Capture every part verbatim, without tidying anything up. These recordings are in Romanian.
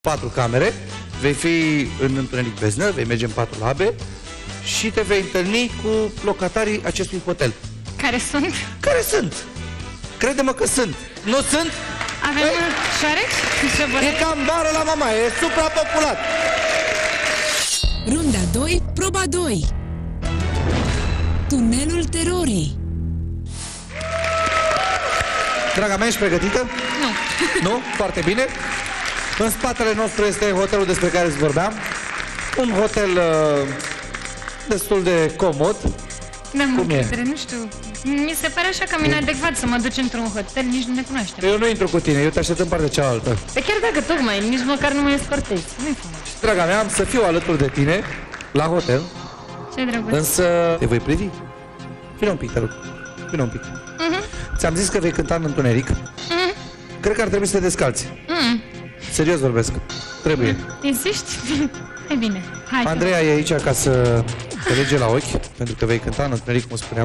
patru camere, vei fi în întuneric beznă, vei merge în patru labe și te vei întâlni cu locatarii acestui hotel. Care sunt? Care sunt? Crede-mă că sunt. Nu sunt? Avem Ei, șoareci? e cam bară la mama, e suprapopulat. Runda doi, proba doi. Tunelul terorii. Draga mea, ești pregătită? Nu. Nu? Foarte bine. În spatele nostru este hotelul despre care îți vorbeam. Un hotel uh, destul de comod. Da, mă, Cum e? credere, nu știu. Mi se pare așa cam inadecvat să mă duci într-un hotel, nici nu ne cunoaștem. Eu nu intru cu tine, eu te aștept în partea cealaltă. Pe chiar dacă tocmai, nici măcar nu mă escortezi. Nu-i frumos. Draga mea, am să fiu alături de tine la hotel, Ce drăguț. însă te voi privi. Vino un pic, te rog. Vino un pic. Uh-huh. Ți-am zis că vei cânta în întuneric. Uh-huh. Cred că ar trebui să te descalți. Uh-huh. Serios vorbesc. Trebuie. Insisti? E bine. Hai. Andreea e aici ca să te lege la ochi, pentru că vei cânta în întuneric, cum spuneam.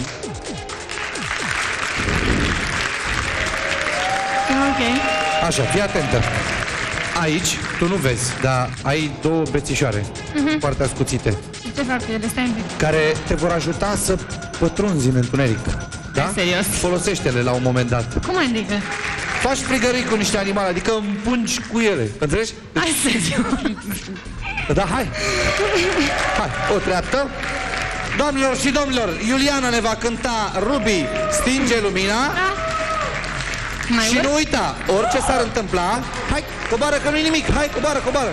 Ok. Așa, fii atentă. Aici, tu nu vezi, dar ai două bețișoare, Uh-huh. foarte ascuțite, Și ce fac cu ele? Stai un pic. care te vor ajuta să pătrunzi în întuneric. Da? Serios? Folosește-le la un moment dat. Cum adică? Faci frigării cu niște animale, adică împungi cu ele. Înțelegi? Hai serios. Da, hai! Hai, o treaptă. Doamnelor și domnilor, Iuliana ne va cânta Ruby, Stinge lumina. Da. Mai Și urc? nu uita, orice s-ar întâmpla, hai, coboară că nu-i nimic, hai, coboară, coboară.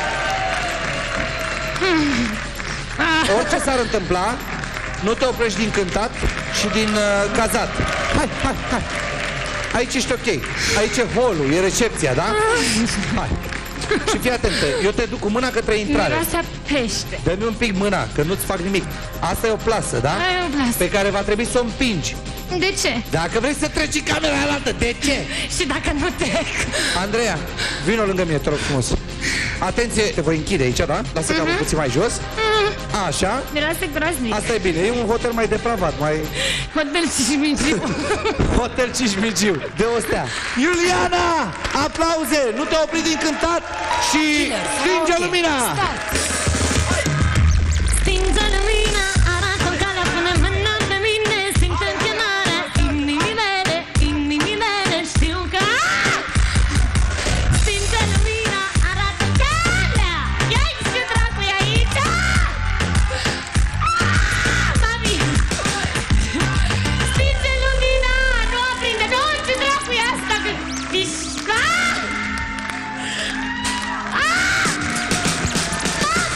Orice s-ar întâmpla, nu te oprești din cântat și din uh, cazat. Hai, hai, hai. Aici ești ok. Aici e hall-ul, e recepția, da? Hai. Și fii atentă, eu te duc cu mâna către intrare. Miroase a pește. Dă-mi un pic mâna, că nu-ți fac nimic. Asta e o plasă, da? Aia e o plasă. Pe care va trebui să o împingi. De ce? Dacă vrei să treci în camera aia altă, de ce? Și dacă nu trec? Andreea, vino lângă mine, te rog frumos. Atenție, te voi închide aici, da? Lasă capul puțin mai jos. Așa. Miroase groaznic. Asta e bine, e un hotel mai depravat, mai... Hotel Cismigiu. Hotel Cismigiu, de o stea. Iuliana! Aplauze! Nu te opri din cântat și stinge lumina! Stinge lumina, arată calea, pune mâna pe mine, simt închinarea inimii mele, inimii mele, știu că... Stinge lumina, arată calea, ia-i ce dracu e aici! Mami! Stinge lumina, nu aprinde, nu, ce dracu e asta, că... Mișca! Ah!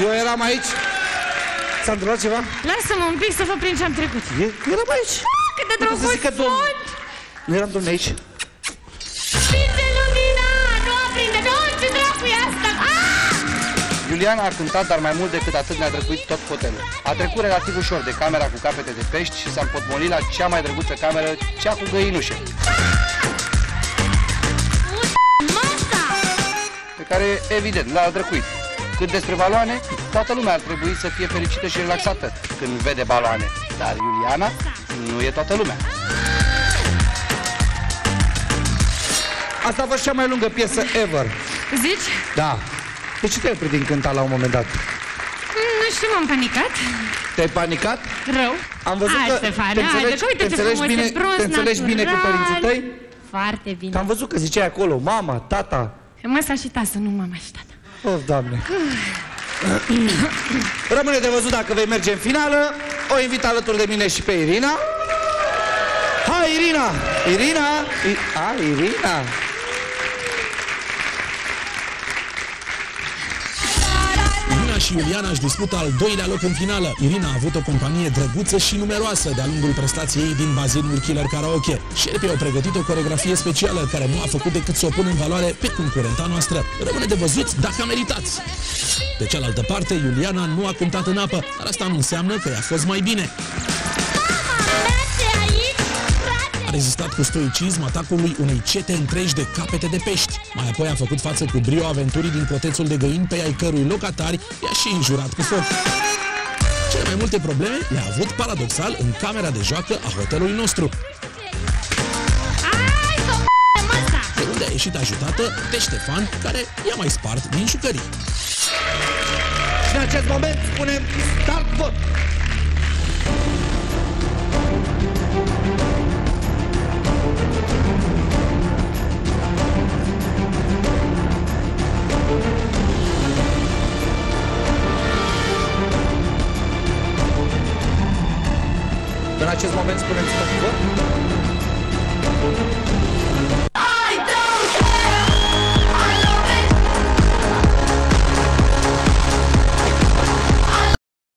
Eu eram aici. S-a întâmplat ceva? Lasă-mă un pic să vă prind ce-am trecut. E- Eram aici. Cât de Nu pot să drăguț zic că domn- sunt! Nu eram domne aici. Stinge lumina! Nu aprinde! Nu, ce dracu e asta? Ah! Iuliana a cântat, dar mai mult decât atât ne-a drăguit tot hotelul. A trecut relativ ușor de camera cu capete de pești și s-a împotmolit la cea mai drăguță cameră, cea cu găinușe, Masa! pe care, evident, l-a drăcuit. Cât despre baloane, toată lumea ar trebui să fie fericită și relaxată când vede baloane. Dar Iuliana nu e toată lumea. Asta a fost cea mai lungă piesă ever. Zici? Da. De ce te-ai oprit din cântat la un moment dat? Mm, Nu știu, m-am panicat. Te-ai panicat? Rău. Am văzut Hai, că Stefan, te haide, înțelegi, că uite te ce înțelegi frumos bine, e, brunz te înțelegi bine cu natural. părinții tăi? Foarte bine. Că am văzut că ziceai acolo, mama, tata. Măsa și tasă, nu mama și tata. Oh, Doamne. Rămâne de văzut dacă vei merge în finală. O invit alături de mine și pe Irina. Hai, Irina! Irina! I A, Irina! Irina și Iuliana își dispută al doilea loc în finală. Irina a avut o companie drăguță și numeroasă de-a lungul prestației ei din bazinul Killer Karaoke. Șerpii au pregătit o coreografie specială care nu a făcut decât să o pună în valoare pe concurenta noastră. Rămâne de văzut dacă a meritat. De cealaltă parte, Iuliana nu a cântat în apă, dar asta nu înseamnă că i-a fost mai bine. A rezistat cu stoicism atacului unei cete întregi de capete de pești. Mai apoi a făcut față cu brio aventurii din cotețul de găini pe ai cărui locatari i-a și înjurat cu foc. Cele mai multe probleme le-a avut paradoxal în camera de joacă a hotelului nostru, Hai, să o măsa! de unde a ieșit ajutată de Ștefan, care i-a mai spart din jucării. Și în acest moment spunem start vot. În acest moment spunem start vot.